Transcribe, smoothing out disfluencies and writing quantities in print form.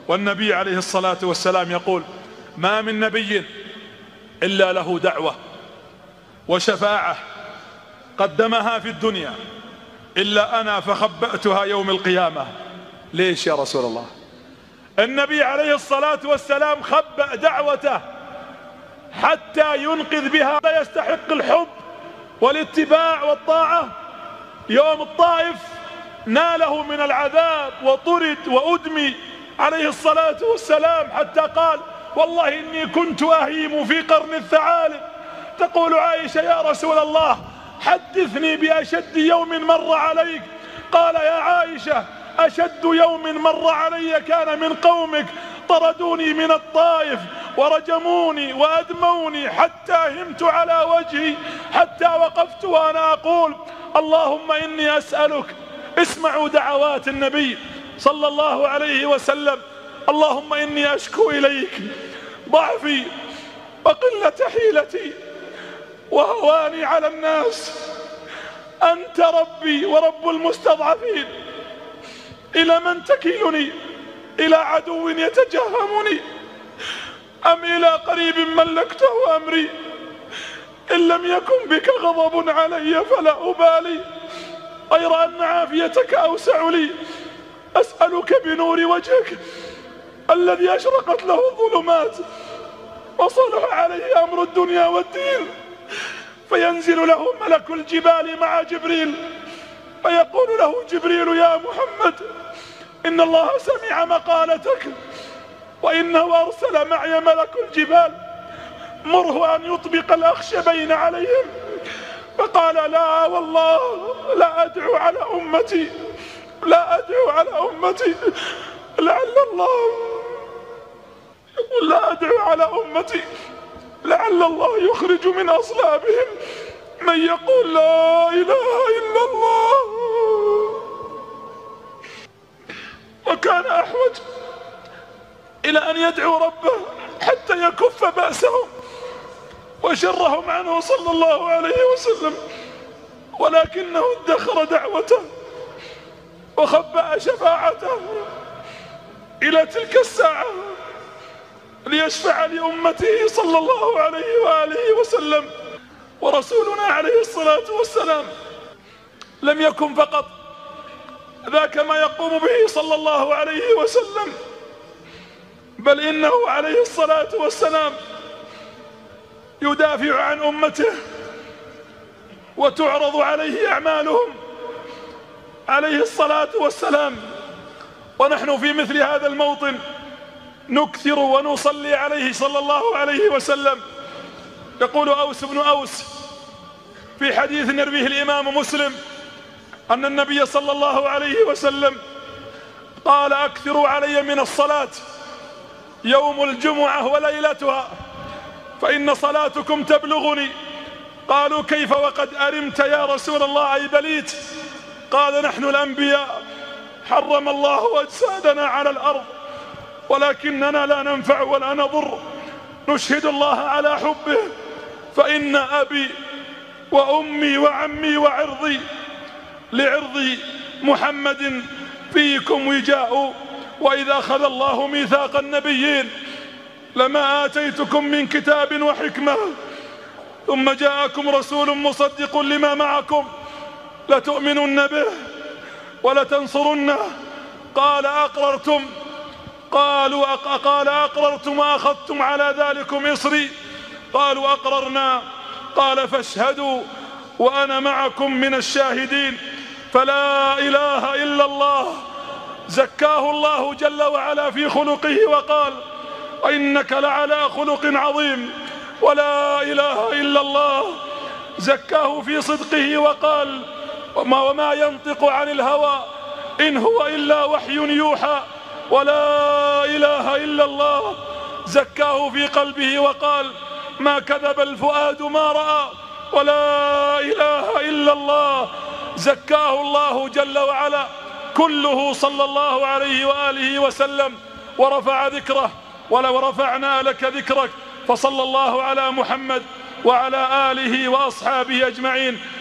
والنبي عليه الصلاة والسلام يقول: ما من نبي إلا له دعوة وشفاعة قدمها في الدنيا إلا أنا فخبأتها يوم القيامة. ليش يا رسول الله؟ النبي عليه الصلاة والسلام خبأ دعوته حتى ينقذ بها يستحق الحب والاتباع والطاعة. يوم الطائف ناله من العذاب وطرد وأدمي عليه الصلاة والسلام حتى قال: والله إني كنت أهيم في قرن الثعالب. تقول عائشة: يا رسول الله حدثني بأشد يوم مر عليك. قال: يا عائشة أشد يوم مر علي كان من قومك، طردوني من الطائف ورجموني وأدموني حتى همت على وجهي، حتى وقفت وأنا أقول: اللهم إني أسألك. اسمعوا دعوات النبي صلى الله عليه وسلم: اللهم إني أشكو إليك ضعفي وقلة حيلتي وهواني على الناس، أنت ربي ورب المستضعفين، إلى من تكلني؟ إلى عدو يتجهمني أم إلى قريب ملكته أمري؟ إن لم يكن بك غضب علي فلا أبالي، غير أن عافيتك أوسع لي. أسألك بنور وجهك الذي أشرقت له الظلمات وصلح عليه أمر الدنيا والدين، فينزل له ملك الجبال مع جبريل فيقول له جبريل: يا محمد إن الله سمع مقالتك وإنه أرسل معي ملك الجبال، مره أن يطبق الأخشبين عليهم. فقال: لا والله لا أدعو على أمتي، لا أدعو على أمتي، لعل الله يخرج من أصلابهم من يقول لا إله إلا الله. وكان أحوج إلى أن يدعو ربه حتى يكف بأسهم وشرهم عنه صلى الله عليه وسلم، ولكنه ادخر دعوته وخبأ شفاعته إلى تلك الساعة ليشفع لأمته صلى الله عليه وآله وسلم. ورسولنا عليه الصلاة والسلام لم يكن فقط ذاك ما يقوم به صلى الله عليه وسلم، بل إنه عليه الصلاة والسلام يدافع عن أمته وتعرض عليه أعمالهم عليه الصلاة والسلام. ونحن في مثل هذا الموطن نكثر ونصلي عليه صلى الله عليه وسلم. يقول أوس بن أوس في حديث يرويه الإمام مسلم أن النبي صلى الله عليه وسلم قال: أكثروا علي من الصلاة يوم الجمعة وليلتها فإن صلاتكم تبلغني. قالوا: كيف وقد أرمت يا رسول الله أي بليت؟ قال: نحن الأنبياء حرم الله أجسادنا على الأرض ولكننا لا ننفع ولا نضر، نشهد الله على حبه، فإن أبي وأمي وعمي وعرضي لعرض محمد فيكم وجاء. وإذا أخذ الله ميثاق النبيين لما آتيتكم من كتاب وحكمة ثم جاءكم رسول مصدق لما معكم لتؤمنن به ولتنصرنه. قال: أقررتم؟ قال: أقررتم وأخذتم على ذلكم إصري؟ قالوا: أقررنا. قال: فاشهدوا وأنا معكم من الشاهدين. فلا إله إلا الله زكاه الله جل وعلا في خلقه وقال: إنك لعلى خلق عظيم. ولا إله إلا الله زكاه في صدقه وقال: وما ينطق عن الهوى إن هو إلا وحي يوحى. ولا إله إلا الله زكاه في قلبه وقال: ما كذب الفؤاد ما رأى. ولا إله إلا الله زكاه الله جل وعلا كله صلى الله عليه وآله وسلم ورفع ذكره. ولو رفعنا لك ذكرك. فصلى الله على محمد وعلى آله وأصحابه أجمعين.